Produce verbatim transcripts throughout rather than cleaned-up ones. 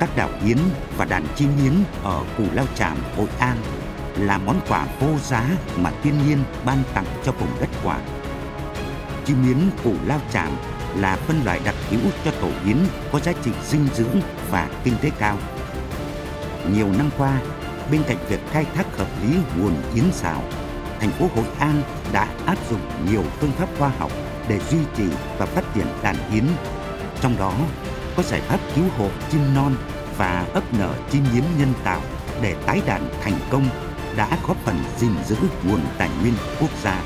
Các đảo yến và đàn chim yến ở Cù Lao Chàm, Hội An là món quà vô giá mà thiên nhiên ban tặng cho vùng đất Quảng. Chim yến Cù Lao Chàm là phân loại đặc hữu cho tổ yến có giá trị dinh dưỡng và kinh tế cao. Nhiều năm qua, bên cạnh việc khai thác hợp lý nguồn yến sào, thành phố Hội An đã áp dụng nhiều phương pháp khoa học để duy trì và phát triển đàn yến. Trong đó có giải pháp cứu hộ chim non và ấp nở chim yến nhân tạo để tái đàn thành công đã góp phần gìn giữ nguồn tài nguyên quốc gia.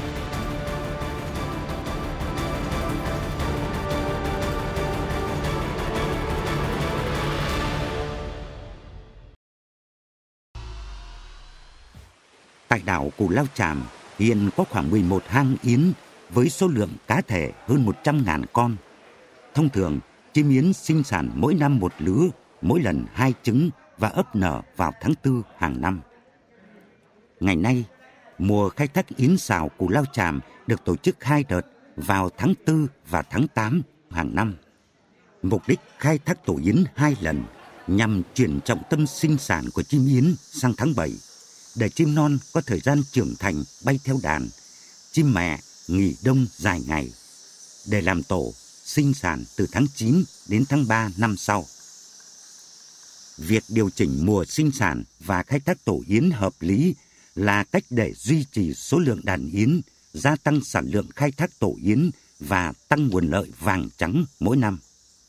Tại đảo Cù Lao Chàm hiện có khoảng mười một hang yến với số lượng cá thể hơn một trăm nghìn con. Thông thường, chim yến sinh sản mỗi năm một lứa, mỗi lần hai trứng và ấp nở vào tháng tư hàng năm. Ngày nay, mùa khai thác yến sào Cù Lao Chàm được tổ chức hai đợt vào tháng tư và tháng tám hàng năm. Mục đích khai thác tổ yến hai lần nhằm chuyển trọng tâm sinh sản của chim yến sang tháng bảy, để chim non có thời gian trưởng thành bay theo đàn, chim mẹ nghỉ đông dài ngày, để làm tổ sinh sản từ tháng chín đến tháng ba năm sau. Việc điều chỉnh mùa sinh sản và khai thác tổ yến hợp lý là cách để duy trì số lượng đàn yến, gia tăng sản lượng khai thác tổ yến và tăng nguồn lợi vàng trắng mỗi năm.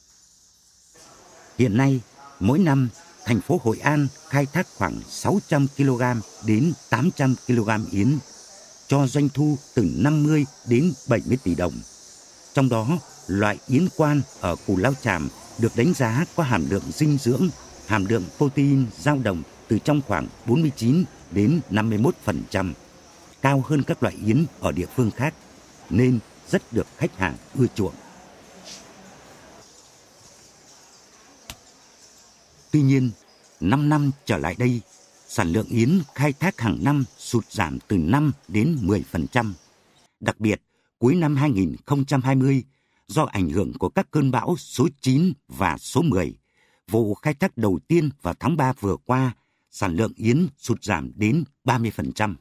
Hiện nay, mỗi năm, thành phố Hội An khai thác khoảng sáu trăm ki lô gam đến tám trăm ki lô gam yến, cho doanh thu từ năm mươi đến bảy mươi tỷ đồng. Trong đó, loại yến quan ở Cù Lao Chàm được đánh giá có hàm lượng dinh dưỡng, hàm lượng protein dao động từ trong khoảng bốn mươi chín đến năm mươi mốt phần trăm, cao hơn các loại yến ở địa phương khác, nên rất được khách hàng ưa chuộng. Tuy nhiên, năm năm trở lại đây, sản lượng yến khai thác hàng năm sụt giảm từ năm đến mười phần trăm. Đặc biệt, cuối năm hai nghìn không trăm hai mươi, do ảnh hưởng của các cơn bão số chín và số mười, vụ khai thác đầu tiên vào tháng ba vừa qua, sản lượng yến sụt giảm đến ba mươi phần trăm.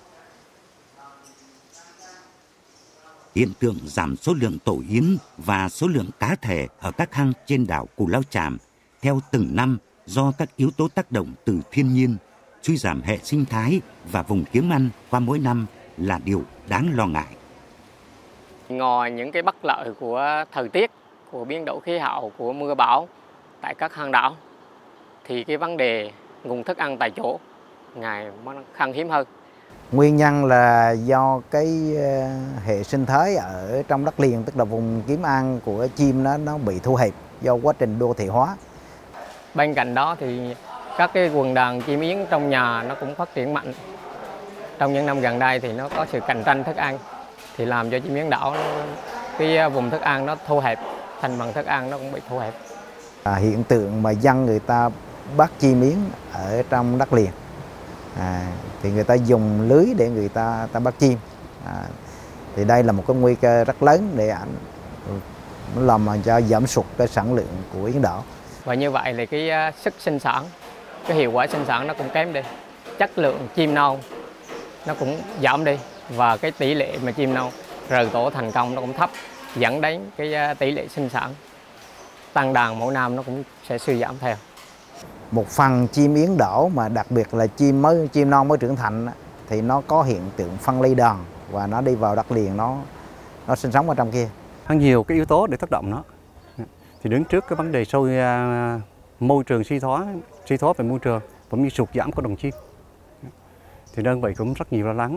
Hiện tượng giảm số lượng tổ yến và số lượng cá thể ở các hang trên đảo Cù Lao Chàm theo từng năm do các yếu tố tác động từ thiên nhiên, suy giảm hệ sinh thái và vùng kiếm ăn qua mỗi năm là điều đáng lo ngại. Ngoài những cái bất lợi của thời tiết, của biến đổi khí hậu, của mưa bão tại các hang đảo, thì cái vấn đề nguồn thức ăn tại chỗ ngày khan hiếm hơn. Nguyên nhân là do cái hệ sinh thái ở trong đất liền, tức là vùng kiếm ăn của chim nó nó bị thu hẹp do quá trình đô thị hóa. Bên cạnh đó thì các cái quần đàn chim yến trong nhà nó cũng phát triển mạnh. Trong những năm gần đây thì nó có sự cạnh tranh thức ăn, thì làm cho chim yến đảo nó, cái vùng thức ăn nó thu hẹp, thành phần thức ăn nó cũng bị thu hẹp. À, hiện tượng mà dân người ta bắt chim yến ở trong đất liền, à, thì người ta dùng lưới để người ta ta bắt chim, à, thì đây là một cái nguy cơ rất lớn để ảnh làm cho giảm sút cái sản lượng của yến đảo. Và như vậy thì cái sức sinh sản, cái hiệu quả sinh sản nó cũng kém đi, chất lượng chim non nó cũng giảm đi, và cái tỷ lệ mà chim non rời tổ thành công nó cũng thấp, dẫn đến cái tỷ lệ sinh sản tăng đàn mỗi năm nó cũng sẽ suy giảm theo. Một phần chim yến đảo mà đặc biệt là chim mới chim non mới trưởng thành thì nó có hiện tượng phân ly đàn và nó đi vào đất liền, nó nó sinh sống ở trong kia. Có nhiều cái yếu tố để tác động nó. Thì đứng trước cái vấn đề sâu uh, môi trường suy thoái, suy thoái về môi trường cũng như sụt giảm của đồng chim, thì đơn vị cũng rất nhiều lo lắng.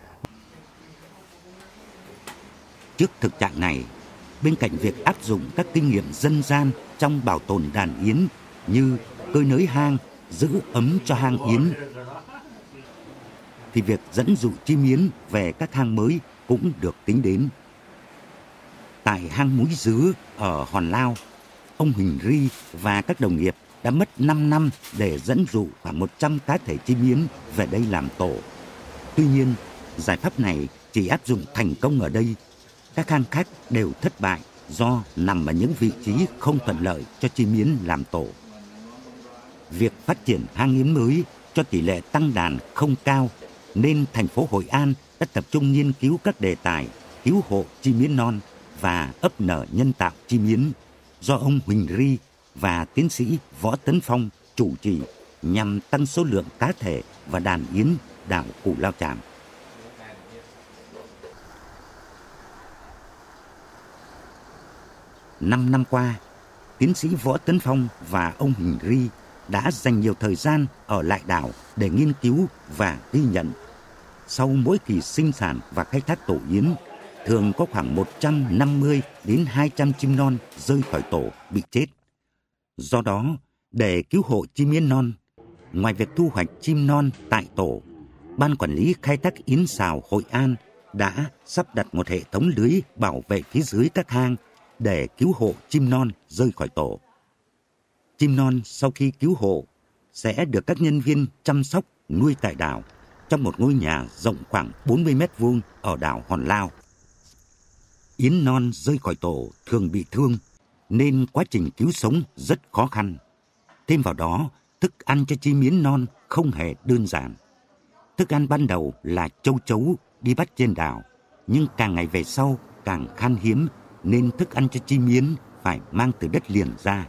Trước thực trạng này, bên cạnh việc áp dụng các kinh nghiệm dân gian trong bảo tồn đàn yến như cơi nới hang, giữ ấm cho hang yến, thì việc dẫn dụ chim yến về các hang mới cũng được tính đến. Tại hang Múi Dứa ở Hòn Lao, ông Huỳnh Ri và các đồng nghiệp đã mất năm năm để dẫn dụ khoảng một trăm cá thể chim yến về đây làm tổ. Tuy nhiên, giải pháp này chỉ áp dụng thành công ở đây. Các hang khác đều thất bại do nằm ở những vị trí không thuận lợi cho chim yến làm tổ. Việc phát triển hang yến mới cho tỷ lệ tăng đàn không cao, nên thành phố Hội An đã tập trung nghiên cứu các đề tài cứu hộ chim yến non và ấp nở nhân tạo chim yến do ông Huỳnh Ri và tiến sĩ Võ Tấn Phong chủ trì nhằm tăng số lượng cá thể và đàn yến đảo Cù Lao Chàm. Năm năm qua, tiến sĩ Võ Tấn Phong và ông Huỳnh Ri đã dành nhiều thời gian ở lại đảo để nghiên cứu và ghi nhận. Sau mỗi kỳ sinh sản và khai thác tổ yến, thường có khoảng một trăm năm mươi đến hai trăm chim non rơi khỏi tổ bị chết. Do đó, để cứu hộ chim yến non, ngoài việc thu hoạch chim non tại tổ, Ban Quản lý Khai thác Yến Sào Hội An đã sắp đặt một hệ thống lưới bảo vệ phía dưới các hang để cứu hộ chim non rơi khỏi tổ. Chim non sau khi cứu hộ sẽ được các nhân viên chăm sóc nuôi tại đảo trong một ngôi nhà rộng khoảng bốn mươi mét vuông ở đảo Hòn Lao. Yến non rơi khỏi tổ thường bị thương nên quá trình cứu sống rất khó khăn. Thêm vào đó, thức ăn cho chim yến non không hề đơn giản. Thức ăn ban đầu là châu chấu đi bắt trên đảo, nhưng càng ngày về sau càng khan hiếm nên thức ăn cho chim yến phải mang từ đất liền ra.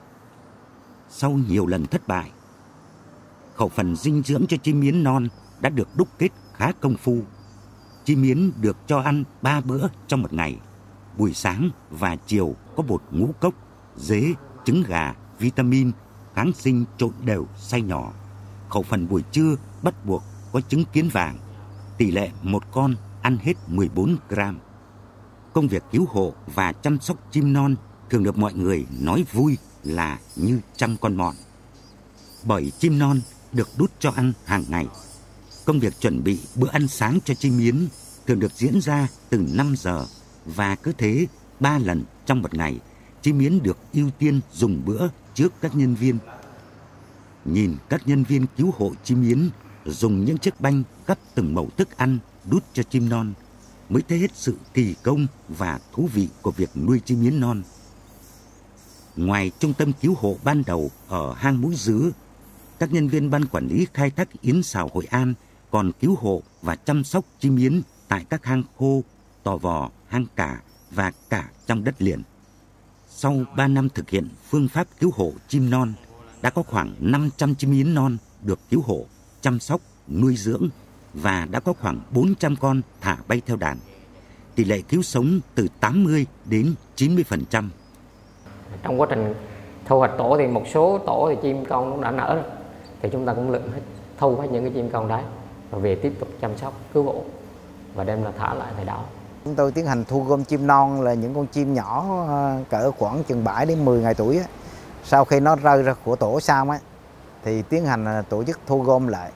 Sau nhiều lần thất bại, khẩu phần dinh dưỡng cho chim yến non đã được đúc kết khá công phu. Chim yến được cho ăn ba bữa trong một ngày. Buổi sáng và chiều có bột ngũ cốc, dế, trứng gà, vitamin, kháng sinh trộn đều xay nhỏ. Khẩu phần buổi trưa bắt buộc có trứng kiến vàng. Tỷ lệ một con ăn hết mười bốn gram. Công việc cứu hộ và chăm sóc chim non thường được mọi người nói vui là như chăm con mọn. Bởi chim non được đút cho ăn hàng ngày. Công việc chuẩn bị bữa ăn sáng cho chim yến thường được diễn ra từ năm giờ và cứ thế ba lần trong một ngày, chim yến được ưu tiên dùng bữa trước các nhân viên. Nhìn các nhân viên cứu hộ chim yến dùng những chiếc banh cắt từng mẩu thức ăn đút cho chim non mới thấy hết sự kỳ công và thú vị của việc nuôi chim yến non. Ngoài trung tâm cứu hộ ban đầu ở hang Mũi Dứa, các nhân viên Ban Quản lý Khai thác Yến Sào Hội An còn cứu hộ và chăm sóc chim yến tại các hang khô, Tò Vò, hang Cả và cả trong đất liền. Sau ba năm thực hiện phương pháp cứu hộ chim non, đã có khoảng năm trăm chim yến non được cứu hộ, chăm sóc, nuôi dưỡng và đã có khoảng bốn trăm con thả bay theo đàn. Tỷ lệ cứu sống từ tám mươi đến chín mươi phần trăm. Trong quá trình thu hoạch tổ thì một số tổ thì chim con cũng đã nở rồi. Thì chúng ta cũng lượm hết, thu hết những cái chim con đấy và về tiếp tục chăm sóc, cứu hộ và đem là thả lại tại đảo. Chúng tôi tiến hành thu gom chim non là những con chim nhỏ cỡ khoảng chừng bảy đến mười ngày tuổi. Sau khi nó rơi ra của tổ xong á, thì tiến hành tổ chức thu gom lại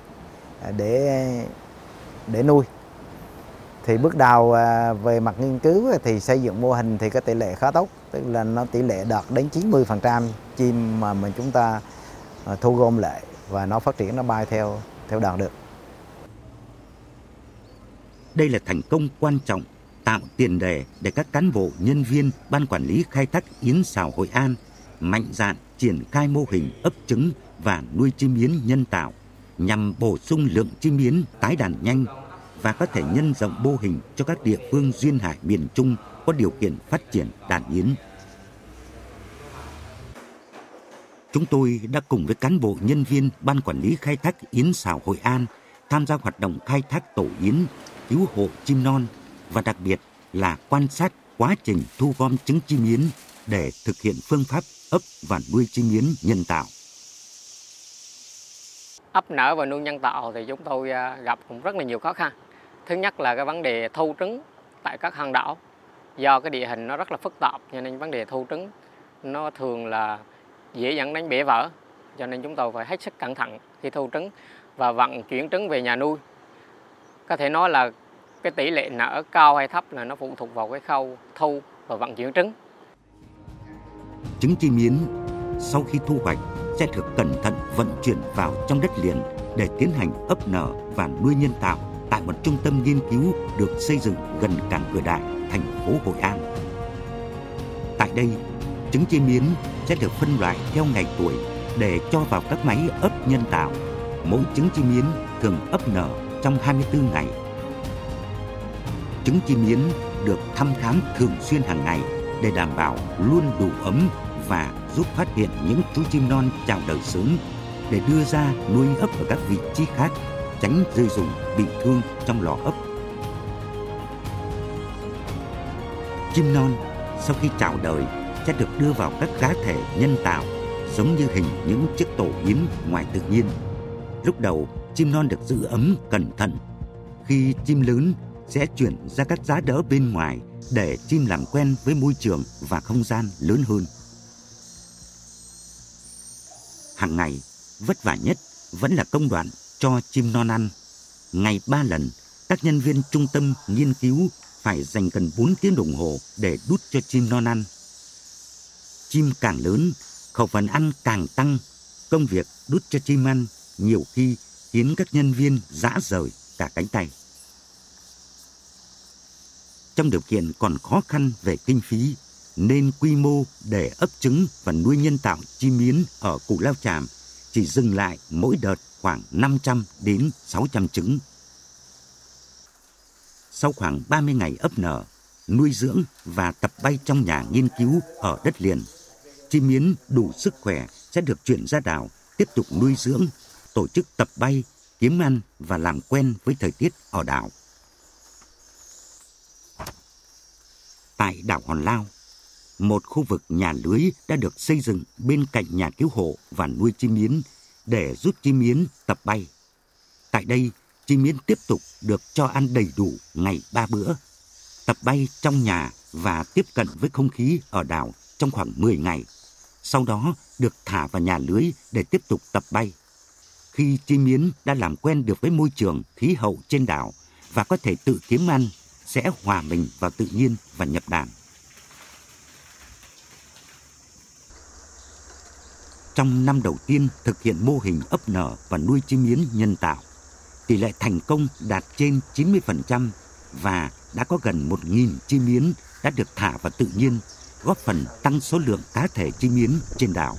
để để nuôi. Thì bước đầu về mặt nghiên cứu thì xây dựng mô hình thì có tỷ lệ khá tốt, tức là nó tỷ lệ đạt đến chín mươi phần trăm chim mà mình chúng ta thu gom lại và nó phát triển, nó bay theo theo đàn được. Đây là thành công quan trọng tạo tiền đề để các cán bộ nhân viên Ban Quản lý Khai thác Yến Sào Hội An mạnh dạn triển khai mô hình ấp trứng và nuôi chim yến nhân tạo nhằm bổ sung lượng chim yến tái đàn nhanh và có thể nhân rộng mô hình cho các địa phương duyên hải miền Trung có điều kiện phát triển đàn yến. Chúng tôi đã cùng với cán bộ nhân viên Ban Quản lý Khai thác Yến Sào Hội An tham gia hoạt động khai thác tổ yến, cứu hộ chim non và đặc biệt là quan sát quá trình thu gom trứng chim yến để thực hiện phương pháp ấp và nuôi chim yến nhân tạo. Ấp nở và nuôi nhân tạo thì chúng tôi gặp cũng rất là nhiều khó khăn. Thứ nhất là cái vấn đề thu trứng tại các hang đảo. Do cái địa hình nó rất là phức tạp cho nên vấn đề thu trứng nó thường là dễ dẫn đến bể vỡ. Cho nên chúng tôi phải hết sức cẩn thận khi thu trứng và vận chuyển trứng về nhà nuôi. Có thể nói là cái tỷ lệ nở cao hay thấp là nó phụ thuộc vào cái khâu thu và vận chuyển trứng. Trứng chim yến sau khi thu hoạch sẽ được cẩn thận vận chuyển vào trong đất liền để tiến hành ấp nở và nuôi nhân tạo tại một trung tâm nghiên cứu được xây dựng gần cảng Cửa Đại, thành phố Hội An. Tại đây, trứng chim yến sẽ được phân loại theo ngày tuổi để cho vào các máy ấp nhân tạo. Mỗi trứng chim yến thường ấp nở trong hai mươi tư ngày. Trứng chim yến được thăm khám thường xuyên hàng ngày để đảm bảo luôn đủ ấm và giúp phát hiện những chú chim non chào đời sớm để đưa ra nuôi ấp ở các vị trí khác, tránh rơi rụng bị thương trong lò ấp. Chim non sau khi chào đời sẽ được đưa vào các cá thể nhân tạo giống như hình những chiếc tổ yến ngoài tự nhiên. Lúc đầu, chim non được giữ ấm cẩn thận. Khi chim lớn sẽ chuyển ra các giá đỡ bên ngoài để chim làm quen với môi trường và không gian lớn hơn. Hàng ngày, vất vả nhất vẫn là công đoạn cho chim non ăn. Ngày ba lần, các nhân viên trung tâm nghiên cứu phải dành gần bốn tiếng đồng hồ để đút cho chim non ăn. Chim càng lớn, khẩu phần ăn càng tăng. Công việc đút cho chim ăn nhiều khi khiến các nhân viên rã rời cả cánh tay. Trong điều kiện còn khó khăn về kinh phí, nên quy mô để ấp trứng và nuôi nhân tạo chim yến ở Cù Lao Chàm chỉ dừng lại mỗi đợt khoảng năm trăm đến sáu trăm trứng. Sau khoảng ba mươi ngày ấp nở, nuôi dưỡng và tập bay trong nhà nghiên cứu ở đất liền, chim yến đủ sức khỏe sẽ được chuyển ra đảo, tiếp tục nuôi dưỡng, tổ chức tập bay, kiếm ăn và làm quen với thời tiết ở đảo. Tại đảo Hòn Lao, một khu vực nhà lưới đã được xây dựng bên cạnh nhà cứu hộ và nuôi chim yến để giúp chim yến tập bay. Tại đây, chim yến tiếp tục được cho ăn đầy đủ ngày ba bữa, tập bay trong nhà và tiếp cận với không khí ở đảo trong khoảng mười ngày. Sau đó được thả vào nhà lưới để tiếp tục tập bay. Khi chim yến đã làm quen được với môi trường, khí hậu trên đảo và có thể tự kiếm ăn, sẽ hòa mình vào tự nhiên và nhập đàn. Trong năm đầu tiên thực hiện mô hình ấp nở và nuôi chim yến nhân tạo, tỷ lệ thành công đạt trên chín mươi phần trăm và đã có gần một nghìn chim yến đã được thả vào tự nhiên, góp phần tăng số lượng cá thể chim yến trên đảo.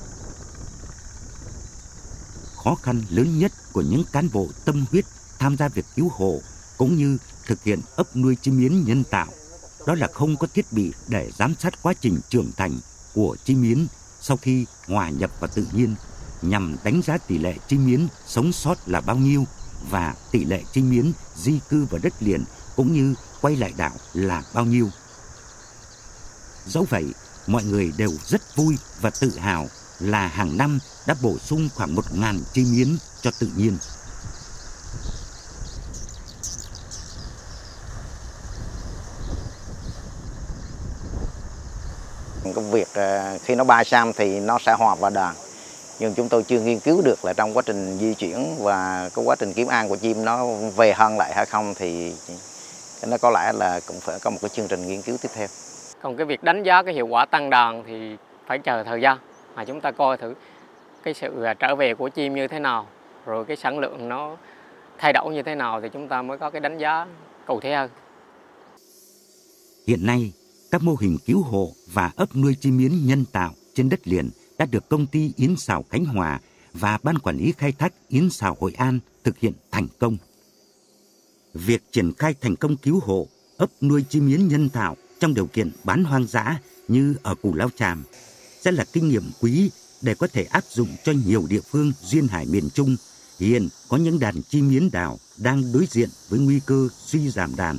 Khó khăn lớn nhất của những cán bộ tâm huyết tham gia việc cứu hộ cũng như thực hiện ấp nuôi chim yến nhân tạo, đó là không có thiết bị để giám sát quá trình trưởng thành của chim yến sau khi hòa nhập vào tự nhiên, nhằm đánh giá tỷ lệ chim yến sống sót là bao nhiêu và tỷ lệ chim yến di cư vào đất liền cũng như quay lại đảo là bao nhiêu. Dẫu vậy, mọi người đều rất vui và tự hào là hàng năm đã bổ sung khoảng một nghìn chim yến cho tự nhiên. Công việc khi nó bay sang thì nó sẽ hòa vào đàn, nhưng chúng tôi chưa nghiên cứu được là trong quá trình di chuyển và cái quá trình kiếm ăn của chim nó về hơn lại hay không, thì nó có lẽ là cũng phải có một cái chương trình nghiên cứu tiếp theo. Còn cái việc đánh giá cái hiệu quả tăng đàn thì phải chờ thời gian mà chúng ta coi thử cái sự trở về của chim như thế nào, rồi cái sản lượng nó thay đổi như thế nào thì chúng ta mới có cái đánh giá cụ thể hơn. Hiện nay, các mô hình cứu hộ và ấp nuôi chim yến nhân tạo trên đất liền đã được công ty Yến Sào Khánh Hòa và Ban Quản lý Khai thác Yến Sào Hội An thực hiện thành công. Việc triển khai thành công cứu hộ, ấp nuôi chim yến nhân tạo trong điều kiện bán hoang dã như ở Cù Lao Chàm sẽ là kinh nghiệm quý để có thể áp dụng cho nhiều địa phương duyên hải miền Trung hiện có những đàn chim yến đảo đang đối diện với nguy cơ suy giảm đàn.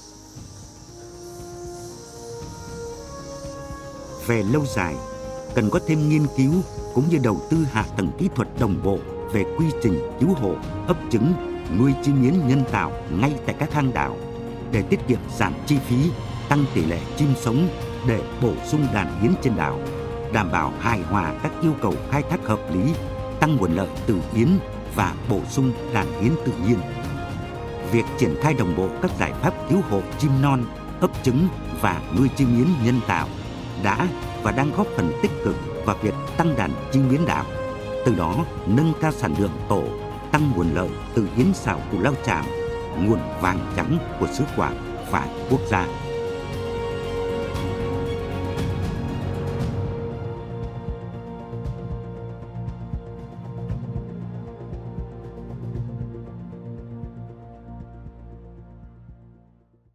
Về lâu dài, cần có thêm nghiên cứu cũng như đầu tư hạ tầng kỹ thuật đồng bộ về quy trình cứu hộ, ấp trứng, nuôi chim yến nhân tạo ngay tại các hang đảo để tiết kiệm giảm chi phí, tăng tỷ lệ chim sống để bổ sung đàn yến trên đảo, đảm bảo hài hòa các yêu cầu khai thác hợp lý, tăng nguồn lợi từ yến và bổ sung đàn yến tự nhiên. Việc triển khai đồng bộ các giải pháp cứu hộ chim non, ấp trứng và nuôi chim yến nhân tạo đã và đang góp phần tích cực vào việc tăng đàn chim yến đảo, từ đó nâng cao sản lượng tổ, tăng nguồn lợi từ Yến Sào Cù Lao Chàm, nguồn vàng trắng của xứ Quảng và quốc gia.